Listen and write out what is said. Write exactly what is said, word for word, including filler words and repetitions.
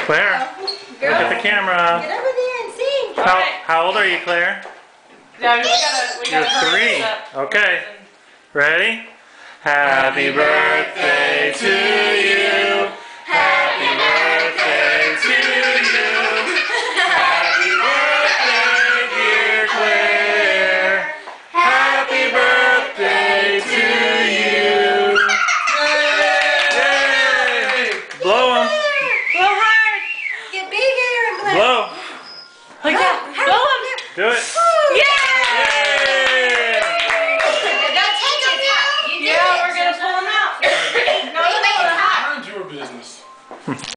Claire, Go. look at the camera. Get over there and sing. How, how old are you, Claire? Yeah, we gotta, we You're gotta hurry three. this up. Okay. Ready? Happy birthday to you. Happy birthday to you. Happy birthday, dear Claire. Happy birthday to you. Yay! Blow 'em. Blow hard! Get bigger and blow. Blow. Like that. Blow 'em. Do it.